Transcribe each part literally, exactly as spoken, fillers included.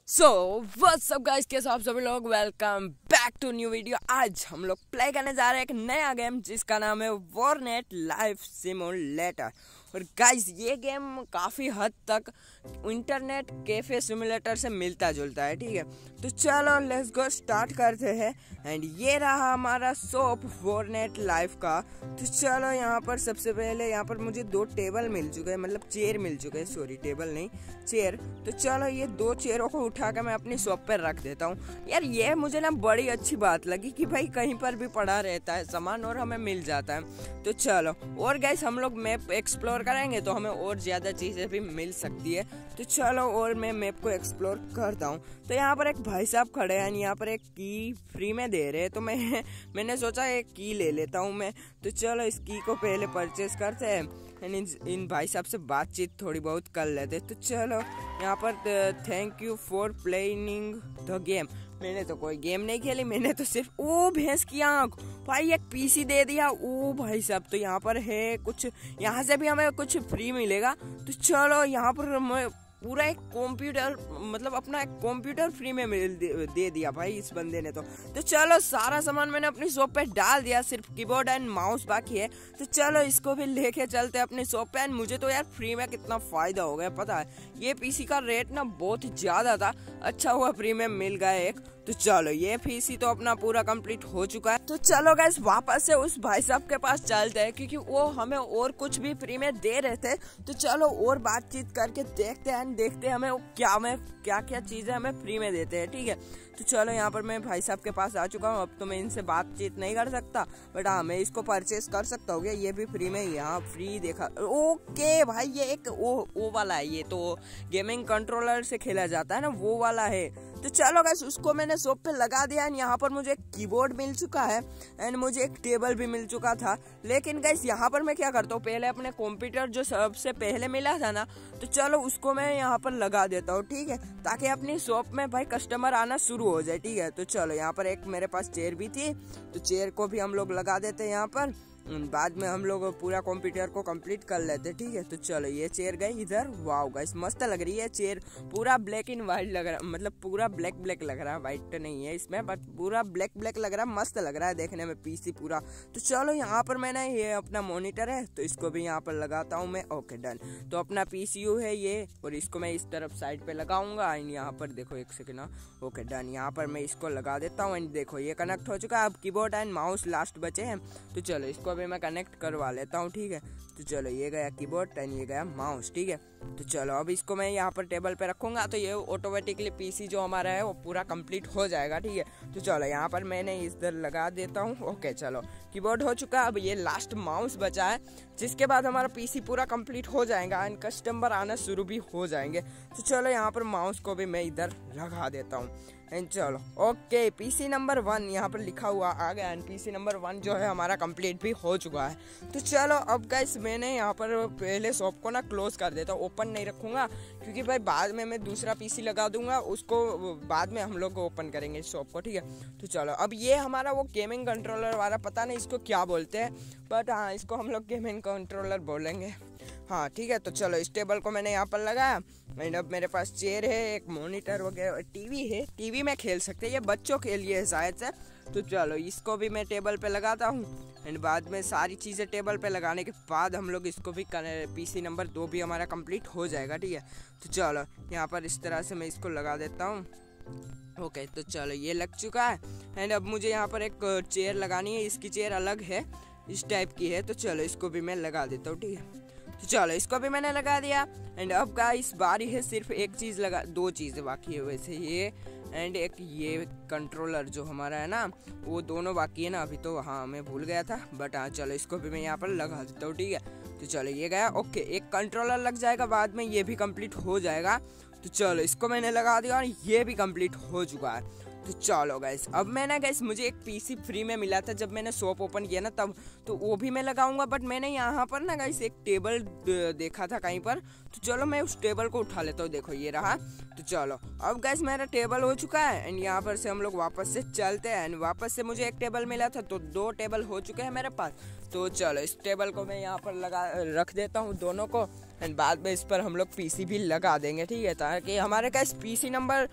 So what's up guys, कैसे आप सभी लोग। Welcome back to new video. आज हम लोग प्ले करने जा रहे हैं एक नया गेम जिसका नाम है वॉरनेट लाइफ सिमुलेटर। और गाइस ये गेम काफ़ी हद तक इंटरनेट कैफे सिमुलेटर से मिलता जुलता है, ठीक है। तो चलो लेट्स गो स्टार्ट करते हैं। एंड ये रहा हमारा शॉप वॉरनेट लाइफ का। तो चलो यहाँ पर सबसे पहले यहाँ पर मुझे दो टेबल मिल चुके हैं, मतलब चेयर मिल चुके हैं, सॉरी टेबल नहीं चेयर। तो चलो ये दो चेयरों को उठा कर मैं अपनी शॉप पर रख देता हूँ। यार ये मुझे ना बड़ी अच्छी बात लगी कि भाई कहीं पर भी पड़ा रहता है सामान और हमें मिल जाता है। तो चलो और गाइस हम लोग मैप एक्सप्लोर करेंगे तो हमें और ज़्यादा चीज़ें भी मिल सकती है। तो चलो और मैं मैप को एक्सप्लोर करता हूँ। तो यहाँ पर एक भाई साहब खड़े हैं, यहाँ पर एक की फ्री में दे रहे हैं। तो मैं मैंने सोचा एक की ले लेता हूँ मैं। तो चलो इस की को पहले परचेस करते हैं एंड इन, इन भाई साहब से बातचीत थोड़ी बहुत कर लेते। तो चलो यहाँ पर thank you for playing the game. मैंने तो कोई गेम नहीं खेली, मैंने तो सिर्फ ओ भैंस की आंख भाई एक पीसी दे दिया। ओ भाई साहब तो यहाँ पर है कुछ, यहाँ से भी हमें कुछ फ्री मिलेगा। तो चलो यहाँ पर मैं पूरा एक कंप्यूटर, मतलब अपना एक कंप्यूटर फ्री में मिल दे, दे दिया भाई इस बंदे ने। तो तो चलो सारा सामान मैंने अपनी शॉप पे डाल दिया, सिर्फ कीबोर्ड एंड माउस बाकी है। तो चलो इसको भी लेके चलते हैं अपनी शॉप पे। एंड मुझे तो यार फ्री में कितना फायदा हो गया पता है। ये पीसी का रेट ना बहुत ही ज्यादा था, अच्छा हुआ फ्री में मिल गया एक। तो चलो ये पीसी तो अपना पूरा कंप्लीट हो चुका है। तो चलो गाइस वापस से उस भाई साहब के पास चलते हैं क्योंकि वो हमें और कुछ भी फ्री में दे रहे थे। तो चलो और बातचीत करके देखते हैं, देखते हैं हमें क्या में क्या क्या चीजें हमें फ्री में देते हैं, ठीक है। तो चलो यहाँ पर मैं भाई साहब के पास आ चुका हूँ। अब तो मैं इनसे बातचीत नहीं कर सकता, बट हाँ मैं इसको परचेस कर सकता हूँ। ये भी फ्री में यहाँ फ्री देखा। ओके भाई ये एक वो वो वाला है, ये तो गेमिंग कंट्रोलर से खेला जाता है ना, वो वाला है। तो चलो गाइस उसको मैंने शॉप पे लगा दिया। एंड यहाँ पर मुझे एक कीबोर्ड मिल चुका है एंड मुझे एक टेबल भी मिल चुका था। लेकिन गाइस यहाँ पर मैं क्या करता हूँ, पहले अपने कंप्यूटर जो सबसे पहले मिला था ना, तो चलो उसको मैं यहाँ पर लगा देता हूँ, ठीक है, ताकि अपनी शॉप में भाई कस्टमर आना शुरू हो जाए, ठीक है। तो चलो यहाँ पर एक मेरे पास चेयर भी थी, तो चेयर को भी हम लोग लगा देते हैं यहाँ पर। बाद में हम लोग पूरा कंप्यूटर को कंप्लीट कर लेते, ठीक है। तो चलो ये चेयर गई इधर। वाओ गाइस मस्त लग रही है चेयर, पूरा ब्लैक एंड व्हाइट लग रहा है, मतलब पूरा ब्लैक ब्लैक लग रहा है, व्हाइट तो नहीं है इसमें, बट पूरा ब्लैक ब्लैक लग रहा है, मस्त लग रहा है देखने में पीसी पूरा। तो चलो यहाँ पर मैंने ये अपना मॉनिटर है तो इसको भी यहाँ पर लगाता हूँ मैं। Okay done. तो अपना पीसीयू है ये और इसको मैं इस तरफ साइड पे लगाऊंगा। एंड यहाँ पर देखो एक सेकेंड ना, ओके डन, यहाँ पर मैं इसको लगा देता हूँ। एंड देखो ये कनेक्ट हो चुका है। अब कीबोर्ड एंड माउस लास्ट बचे हैं, तो चलो इसको अभी मैं कनेक्ट करवा लेता हूँ, ठीक है। तो चलो ये गया कीबोर्ड एंड ये गया माउस, ठीक है। तो चलो अब इसको मैं यहाँ पर टेबल पे रखूंगा तो ये ऑटोमेटिकली पीसी जो हमारा है वो पूरा कंप्लीट हो जाएगा, ठीक है। तो चलो यहाँ पर मैंने इधर लगा देता हूँ। ओके चलो कीबोर्ड हो चुका है, अब ये लास्ट माउस बचा है, जिसके बाद हमारा पीसी पूरा कंप्लीट हो जाएगा एंड कस्टमर आना शुरू भी हो जाएंगे। तो चलो यहाँ पर माउस को भी मैं इधर लगा देता हूँ। एंड चलो ओके पीसी नंबर वन यहाँ पर लिखा हुआ आ गया एंड पीसी नंबर वन जो है हमारा कंप्लीट भी हो चुका है। तो चलो अब गाइस मैंने यहाँ पर पहले शॉप को ना क्लोज कर देता हूँ, ओपन नहीं रखूँगा क्योंकि भाई बाद में मैं दूसरा पीसी लगा दूंगा, उसको बाद में हम लोग ओपन करेंगे इस शॉप को, ठीक है। तो चलो अब ये हमारा वो गेमिंग कंट्रोलर वाला, पता नहीं इसको क्या बोलते हैं, बट हाँ इसको हम लोग गेमिंग कंट्रोलर बोलेंगे, हाँ ठीक है। तो चलो इस टेबल को मैंने यहाँ पर लगाया एंड अब मेरे पास चेयर है, एक मॉनिटर वगैरह, टीवी है, टीवी में खेल सकते हैं, ये बच्चों के लिए है शायद से। तो चलो इसको भी मैं टेबल पे लगाता हूँ एंड बाद में सारी चीज़ें टेबल पे लगाने के बाद हम लोग इसको भी पीसी नंबर दो भी हमारा कंप्लीट हो जाएगा, ठीक है। तो चलो यहाँ पर इस तरह से मैं इसको लगा देता हूँ। ओके तो चलो ये लग चुका है एंड अब मुझे यहाँ पर एक चेयर लगानी है, इसकी चेयर अलग है, इस टाइप की है। तो चलो इसको भी मैं लगा देता हूँ, ठीक है। तो चलो इसको भी मैंने लगा दिया एंड अब का इस बारी है सिर्फ एक चीज़ लगा, दो चीज़ें बाकी है वैसे, ये एंड एक ये कंट्रोलर जो हमारा है ना, वो दोनों बाकी है ना अभी। तो हाँ मैं भूल गया था, बट हाँ चलो इसको भी मैं यहाँ पर लगा देता हूँ, ठीक है। तो चलो ये गया। ओके एक कंट्रोलर लग जाएगा, बाद में ये भी कंप्लीट हो जाएगा। तो चलो इसको मैंने लगा दिया और ये भी कंप्लीट हो चुका है। तो चलो गाइस अब मैं ना गाइस मुझे एक पीसी फ्री में मिला था जब मैंने शॉप ओपन किया ना तब, तो वो भी मैं लगाऊंगा। बट मैंने यहाँ पर ना गाइस एक टेबल देखा था कहीं पर, तो चलो मैं उस टेबल को उठा लेता हूँ। देखो ये रहा। तो चलो अब गाइस मेरा टेबल हो चुका है एंड यहाँ पर से हम लोग वापस से चलते हैं एंड वापस से मुझे एक टेबल मिला था, तो दो टेबल हो चुके हैं मेरे पास। तो चलो इस टेबल को मैं यहाँ पर लगा रख देता हूँ दोनों को एंड बाद में इस पर हम लोग पीसी भी लगा देंगे, ठीक है, ताकि हमारे का पीसी नंबर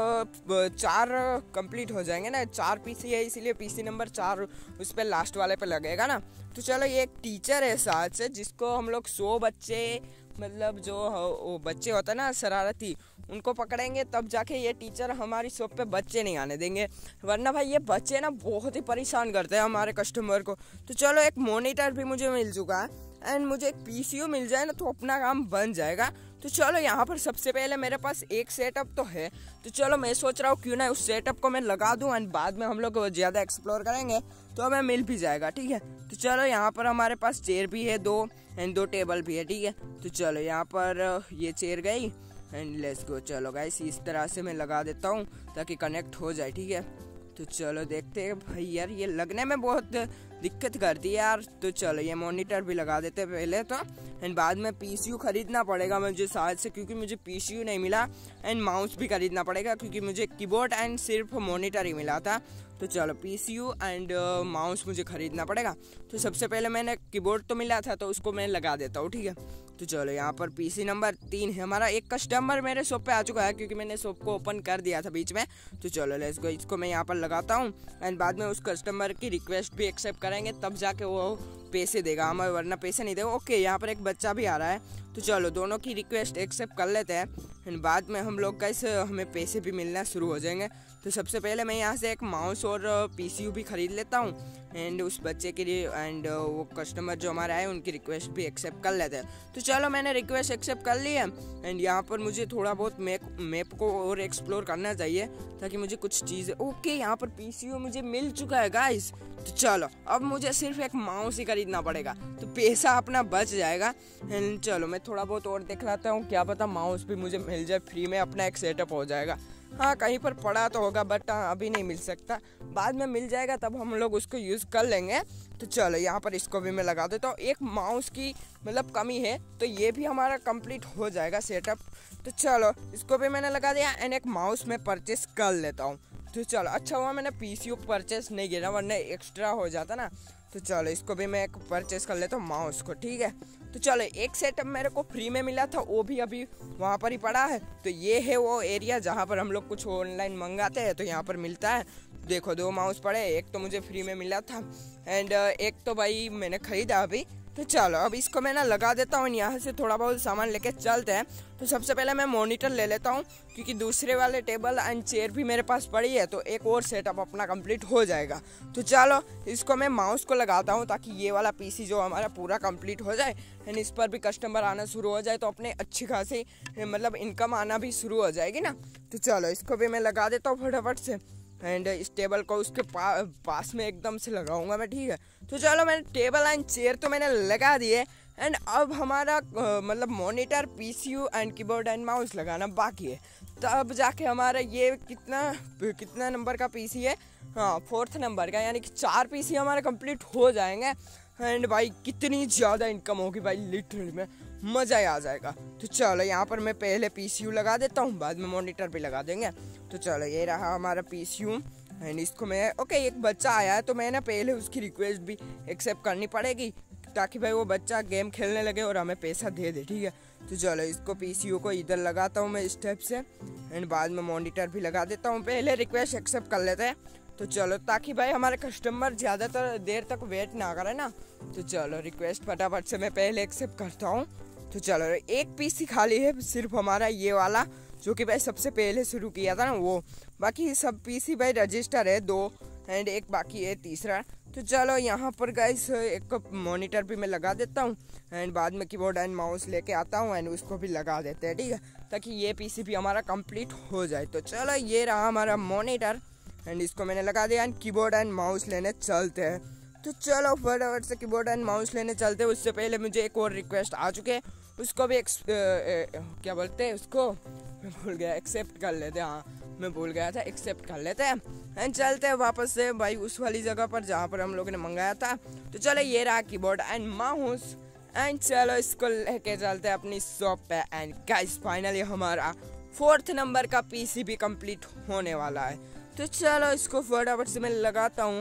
चार कंप्लीट हो जाएंगे ना। चार पीसी है इसीलिए पीसी नंबर चार उस पर लास्ट वाले पे लगेगा ना। तो चलो ये एक टीचर है साथ से जिसको हम लोग सौ बच्चे मतलब जो वो बच्चे होते हैं ना शरारती, उनको पकड़ेंगे तब जाके ये टीचर हमारी शॉप पे बच्चे नहीं आने देंगे, वरना भाई ये बच्चे ना बहुत ही परेशान करते हैं हमारे कस्टमर को। तो चलो एक मॉनिटर भी मुझे मिल चुका है एंड मुझे एक पीसीयू मिल जाए ना तो अपना काम बन जाएगा। तो चलो यहाँ पर सबसे पहले मेरे पास एक सेटअप तो है, तो चलो मैं सोच रहा हूँ क्यों ना उस सेटअप को मैं लगा दूँ एंड बाद में हम लोग ज़्यादा एक्सप्लोर करेंगे तो हमें मिल भी जाएगा, ठीक है। तो चलो यहाँ पर हमारे पास चेयर भी है दो एंड दो टेबल भी है, ठीक है। तो चलो यहाँ पर ये चेयर गई एंड लेट्स गो। चलो गाइस इस तरह से मैं लगा देता हूँ ताकि कनेक्ट हो जाए, ठीक है। तो चलो देखते हैं भाई, यार ये लगने में बहुत दिक्कत करती है यार। तो चलो ये मॉनिटर भी लगा देते हैं पहले तो, एंड बाद में पीसीयू खरीदना पड़ेगा मुझे शायद से, क्योंकि मुझे पीसीयू नहीं मिला, एंड माउस भी खरीदना पड़ेगा क्योंकि मुझे कीबोर्ड एंड सिर्फ मॉनिटर ही मिला था। तो चलो पीसीयू एंड माउस मुझे खरीदना पड़ेगा। तो सबसे पहले मैंने कीबोर्ड तो मिला था तो उसको मैं लगा देता हूँ, ठीक है। तो चलो यहाँ पर पीसी नंबर तीन है हमारा। एक कस्टमर मेरे शॉप पे आ चुका है क्योंकि मैंने शॉप को ओपन कर दिया था बीच में। तो चलो लेट्स गो, इसको मैं यहाँ पर लगाता हूँ एंड बाद में उस कस्टमर की रिक्वेस्ट भी एक्सेप्ट करेंगे तब जाके वो पैसे देगा हमें, वरना पैसे नहीं देगा। ओके यहाँ पर एक बच्चा भी आ रहा है, तो चलो दोनों की रिक्वेस्ट एक्सेप्ट कर लेते हैं एंड बाद में हम लोग कैसे हमें पैसे भी मिलना शुरू हो जाएंगे। तो सबसे पहले मैं यहाँ से एक माउस और पीसीयू भी खरीद लेता हूँ एंड उस बच्चे के लिए एंड वो कस्टमर जो हमारे आए उनकी रिक्वेस्ट भी एक्सेप्ट कर लेते हैं। तो चलो मैंने रिक्वेस्ट एक्सेप्ट कर ली है एंड यहाँ पर मुझे थोड़ा बहुत मैप मैप को और एक्सप्लोर करना चाहिए ताकि मुझे कुछ चीज़ें। ओके यहाँ पर पीसीयू मुझे मिल चुका है गाइस। तो चलो अब मुझे सिर्फ एक माउस ही खरीदना पड़ेगा तो पैसा अपना बच जाएगा। एंड चलो मैं थोड़ा बहुत और देख लाता हूँ, क्या पता माउस भी मुझे मिल जाए फ्री में, अपना एक सेटअप हो जाएगा। हाँ कहीं पर पड़ा तो होगा बट अभी नहीं मिल सकता, बाद में मिल जाएगा तब हम लोग उसको यूज़ कर लेंगे। तो चलो यहाँ पर इसको भी मैं लगा देता हूँ। एक माउस की मतलब कमी है तो ये भी हमारा कंप्लीट हो जाएगा सेटअप। तो चलो इसको भी मैंने लगा दिया एंड एक माउस में परचेस कर लेता हूँ। तो चलो अच्छा हुआ मैंने पीसीयू परचेस नहीं किया वरना एक्स्ट्रा हो जाता ना। तो चलो इसको भी मैं एक परचेस कर लेता हूँ माउस को, ठीक है। तो चलो एक सेटअप मेरे को फ्री में मिला था वो भी अभी वहाँ पर ही पड़ा है। तो ये है वो एरिया जहाँ पर हम लोग कुछ ऑनलाइन मंगाते हैं तो यहाँ पर मिलता है। देखो दो माउस पड़े, एक तो मुझे फ्री में मिला था एंड एक तो भाई मैंने खरीदा अभी। तो चलो अब इसको मैं ना लगा देता हूँ, यहाँ से थोड़ा बहुत सामान लेके चलते हैं। तो सबसे पहले मैं मॉनिटर ले लेता हूँ क्योंकि दूसरे वाले टेबल एंड चेयर भी मेरे पास पड़ी है तो एक और सेटअप अपना कंप्लीट हो जाएगा। तो चलो इसको मैं माउस को लगाता हूँ ताकि ये वाला पीसी जो हमारा पूरा कंप्लीट हो जाए एंड इस पर भी कस्टमर आना शुरू हो जाए तो अपने अच्छी खासी मतलब इनकम आना भी शुरू हो जाएगी ना। तो चलो इसको भी मैं लगा देता हूँ फटाफट से एंड इस टेबल को उसके पा, पास में एकदम से लगाऊंगा मैं, ठीक है। तो चलो मैंने टेबल एंड चेयर तो मैंने लगा दिए एंड अब हमारा मतलब monitor PCU and keyboard and mouse लगाना बाकी है। तब जाके हमारा ये कितना कितना नंबर का पीसी है, हाँ फोर्थ नंबर का, यानी कि चार पीसी हमारे कंप्लीट हो जाएंगे एंड भाई कितनी ज़्यादा इनकम होगी भाई, लिटरली में मज़ा ही आ जाएगा। तो चलो यहाँ पर मैं पहले पीसीयू लगा देता हूँ, बाद में मॉनिटर भी लगा देंगे। तो चलो ये रहा हमारा पीसीयू एंड इसको मैं ओके एक बच्चा आया है तो मैंने पहले उसकी रिक्वेस्ट भी एक्सेप्ट करनी पड़ेगी ताकि भाई वो बच्चा गेम खेलने लगे और हमें पैसा दे दे, ठीक है। तो चलो इसको पीसीयू को इधर लगाता हूँ मैं स्टेप से एंड बाद में मॉनिटर भी लगा देता हूँ। पहले रिक्वेस्ट एक्सेप्ट कर लेते हैं तो चलो ताकि भाई हमारे कस्टमर ज़्यादातर देर तक वेट ना करें ना। तो चलो रिक्वेस्ट फटाफट से मैं पहले एक्सेप्ट करता हूँ। तो चलो एक पीसी खाली है सिर्फ हमारा ये वाला जो कि भाई सबसे पहले शुरू किया था ना वो, बाकी सब पीसी भाई रजिस्टर है दो एंड एक बाकी है तीसरा। तो चलो यहाँ पर गाइस एक मॉनिटर भी मैं लगा देता हूँ एंड बाद में कीबोर्ड एंड माउस लेके आता हूँ एंड उसको भी लगा देते हैं, ठीक है, ताकि ये पीसी भी हमारा कंप्लीट हो जाए। तो चलो ये रहा हमारा मॉनिटर एंड इसको मैंने लगा दिया एंड कीबोर्ड एंड माउस लेने चलते हैं। तो चलो फटाफट से कीबोर्ड एंड माउस लेने चलते हैं। उससे पहले मुझे एक और रिक्वेस्ट आ चुके हैं, उसको भी एक्स, ए, ए, क्या बोलते हैं उसको, मैं भूल गया, एक्सेप्ट कर लेते हैं। हाँ मैं भूल गया था, एक्सेप्ट कर लेते हैं एंड चलते हैं वापस से भाई उस वाली जगह पर जहाँ पर हम लोगों ने मंगाया था। तो चलो ये रहा कीबोर्ड एंड माउस एंड चलो इसको लेके चलते हैं अपनी शॉप पे एंड गाइस फाइनली हमारा फोर्थ नंबर का पीसी भी कंप्लीट होने वाला है। तो चलो इसको फटाफट से मैं लगाता हूँ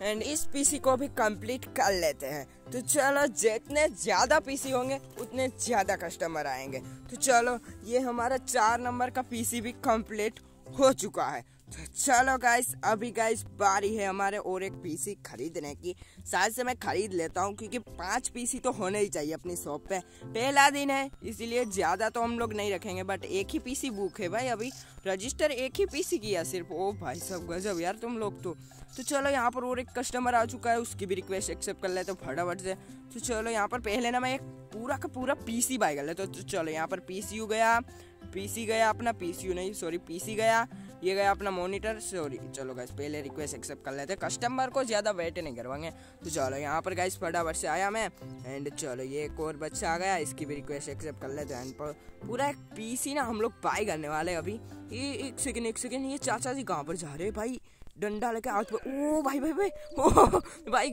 एंड इस पीसी को भी कंप्लीट कर लेते हैं। तो चलो जितने ज़्यादा पीसी होंगे उतने ज़्यादा कस्टमर आएंगे। तो चलो ये हमारा चार नंबर का पीसी भी कंप्लीट हो चुका है। तो चलो गाइस अभी गाइस बारी है हमारे और एक पीसी खरीदने की। शायद से मैं खरीद लेता हूँ क्योंकि पांच पीसी तो होने ही चाहिए अपनी शॉप पे। पहला दिन है इसीलिए ज़्यादा तो हम लोग नहीं रखेंगे, बट एक ही पीसी बुक है भाई। अभी रजिस्टर एक ही पीसी किया सिर्फ। ओ भाई सब गजब यार तुम लोग तो। तो चलो यहाँ पर और एक कस्टमर आ चुका है, उसकी भी रिक्वेस्ट एक्सेप्ट कर लेते तो फटाफट से। तो चलो यहाँ पर पहले ना मैं एक पूरा का पूरा पीसी बाय कर लेता। तो चलो यहाँ पर पीसीयू गया, पीसी गया अपना, पीसीयू नहीं सॉरी पीसी गया, ये गया अपना मॉनिटर सॉरी। चलो गाइस पहले रिक्वेस्ट एक्सेप्ट कर लेते, कस्टमर को ज़्यादा वेट नहीं करवाएंगे। तो चलो यहाँ पर गाइस फटाफट से आया मैं। एंड चलो ये एक और बच्चा आ गया, इसकी भी रिक्वेस्ट एक्सेप्ट कर लेते हैं। पूरा एक पीसी ना हम लोग बाय करने वाले अभी। ये एक सेकंड एक सेकंड ये चाचा जी कहाँ पर जा रहे हैं भाई? डंडा लेके हाथ पे। ओ भाई भाई भाई ओ भाई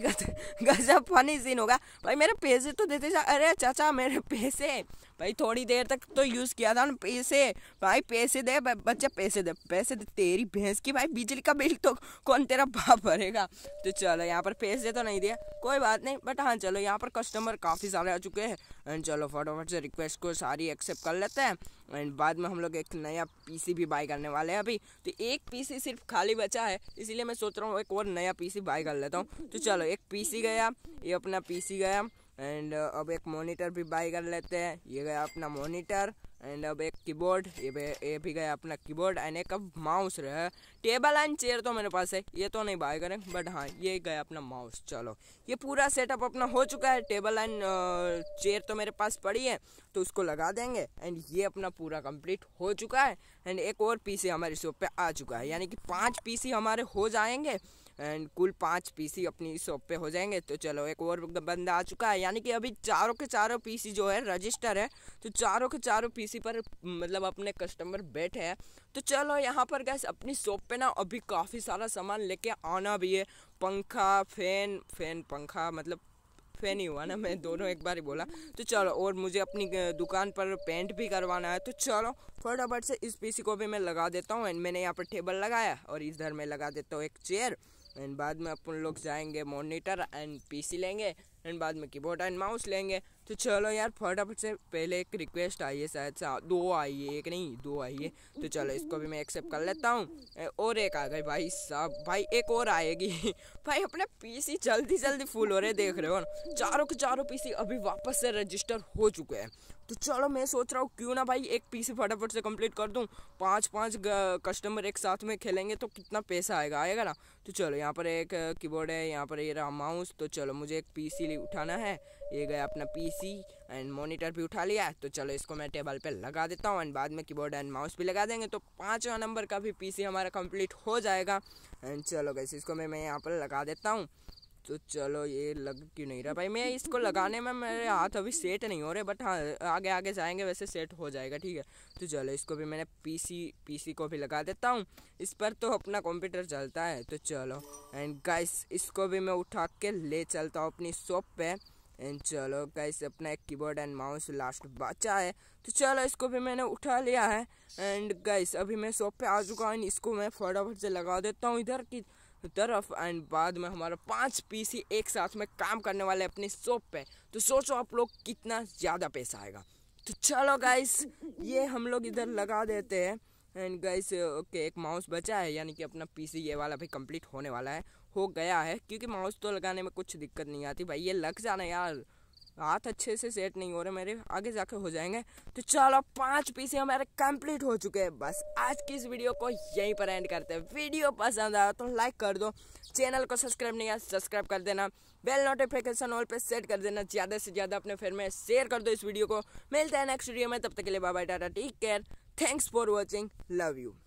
गजब फनी सीन होगा भाई। मेरे पैसे तो देते जा। अरे चाचा मेरे पैसे भाई, थोड़ी देर तक तो यूज़ किया था ना पैसे। भाई पैसे दे बच्चे, पैसे दे पैसे दे। तेरी भैंस की भाई बिजली का बिल तो कौन तेरा बाप भरेगा? तो चलो यहाँ पर पैसे तो नहीं दिया, कोई बात नहीं। बट हाँ चलो यहाँ पर कस्टमर काफ़ी सारे आ चुके हैं। एंड चलो फटाफट से रिक्वेस्ट को सारी एक्सेप्ट कर लेते हैं। एंड बाद में हम लोग एक नया पीसी भी बाय करने वाले हैं अभी। तो एक पीसी सिर्फ खाली बचा है, इसीलिए मैं सोच रहा हूँ एक और नया पीसी बाय कर लेता हूँ। तो चलो एक पीसी गया, ये अपना पीसी गया। एंड अब एक मॉनिटर भी बाय कर लेते हैं, ये गया अपना मॉनिटर। एंड अब एक कीबोर्ड, ये भी ये भी गया अपना कीबोर्ड। एंड एक अब माउस रहा। टेबल एंड चेयर तो मेरे पास है, ये तो नहीं बाय करें, बट हाँ ये गया अपना माउस। चलो ये पूरा सेटअप अपना हो चुका है। टेबल एंड चेयर तो मेरे पास पड़ी है तो उसको लगा देंगे। एंड ये अपना पूरा कंप्लीट हो चुका है। एंड एक और पीसी हमारी शॉप पे आ चुका है, यानी कि पाँच पीसी हमारे हो जाएंगे। एंड कुल पांच पीसी अपनी शॉप पे हो जाएंगे। तो चलो एक और बंदा आ चुका है, यानी कि अभी चारों के चारों पीसी जो है रजिस्टर है। तो चारों के चारों पीसी पर मतलब अपने कस्टमर बैठे हैं। तो चलो यहाँ पर गैस अपनी शॉप पे ना अभी काफ़ी सारा सामान लेके आना भी है। पंखा, फैन फैन पंखा मतलब फैन ही हुआ ना, मैं दोनों एक बार ही बोला। तो चलो और मुझे अपनी दुकान पर पेंट भी करवाना है। तो चलो फटाफट से इस पीसी को भी मैं लगा देता हूँ। एंड मैंने यहाँ पर टेबल लगाया और इधर मैं लगा देता हूँ एक चेयर। एंड बाद में अपन लोग जाएंगे मॉनिटर एंड पीसी लेंगे। एंड बाद में कीबोर्ड एंड माउस लेंगे। तो चलो यार फटाफट से पहले एक रिक्वेस्ट आई है, शायद से दो आई है, एक नहीं दो आई है। तो चलो इसको भी मैं एक्सेप्ट कर लेता हूँ। और एक आ गई भाई साहब, भाई एक और आएगी भाई अपने पीसी जल्दी जल्दी फुल हो रहे, देख रहे हो ना। चारों के चारों पीसी अभी वापस से रजिस्टर हो चुके हैं। तो चलो मैं सोच रहा हूँ क्यों ना भाई एक पीसी फटाफट से कंप्लीट कर दूँ। पांच पांच कस्टमर एक साथ में खेलेंगे तो कितना पैसा आएगा आएगा ना। तो चलो यहाँ पर एक कीबोर्ड है, यहाँ पर ये रहा माउस। तो चलो मुझे एक पीसी उठाना है, ये गया अपना पीसी। एंड मॉनिटर भी उठा लिया है। तो चलो इसको मैं टेबल पे लगा देता हूँ। एंड बाद में कीबोर्ड एंड माउस भी लगा देंगे तो पाँचवा नंबर का भी पीसी हमारा कंप्लीट हो जाएगा। एंड चलो गैस इसको मैं मैं यहाँ पर लगा देता हूँ। तो चलो ये लग क्यों नहीं रहा भाई? मैं इसको लगाने में मेरे हाथ अभी सेट नहीं हो रहे, बट हाँ आगे आगे जाएंगे वैसे सेट हो जाएगा, ठीक है। तो चलो इसको भी मैंने पीसी पीसी को भी लगा देता हूँ। इस पर तो अपना कंप्यूटर चलता है। तो चलो एंड गाइस इसको भी मैं उठा के ले चलता हूँ अपनी शॉप पे। एंड चलो गाइस अपना एक कीबोर्ड एंड माउस लास्ट बचा है। तो चलो इसको भी मैंने उठा लिया है। एंड गाइस अभी मैं शॉप पे आ चुका हूँ, इसको मैं फटाफट से लगा देता हूँ इधर की तरफ। एंड बाद में हमारा पांच पीसी एक साथ में काम करने वाले अपनी शॉप पे। तो सोचो आप लोग कितना ज़्यादा पैसा आएगा। तो चलो गाइस ये हम लोग इधर लगा देते हैं। एंड गाइस ओके एक माउस बचा है, यानी कि अपना पीसी ये वाला भी कंप्लीट होने वाला है, हो गया है। क्योंकि माउस तो लगाने में कुछ दिक्कत नहीं आती भाई, ये लग जाना यार, हाथ अच्छे से सेट नहीं हो रहे मेरे, आगे जाके हो जाएंगे। तो चलो पांच पीसी हमारे कंप्लीट हो चुके हैं। बस आज की इस वीडियो को यहीं पर एंड करते हैं। वीडियो पसंद आया तो लाइक कर दो, चैनल को सब्सक्राइब नहीं किया सब्सक्राइब कर देना, बेल नोटिफिकेशन ऑल पे सेट कर देना, ज़्यादा से ज़्यादा अपने फ्रेंड में शेयर कर दो इस वीडियो को। मिलते हैं नेक्स्ट वीडियो में, तब तक के लिए bye bye tata take care, thanks for watching, love you.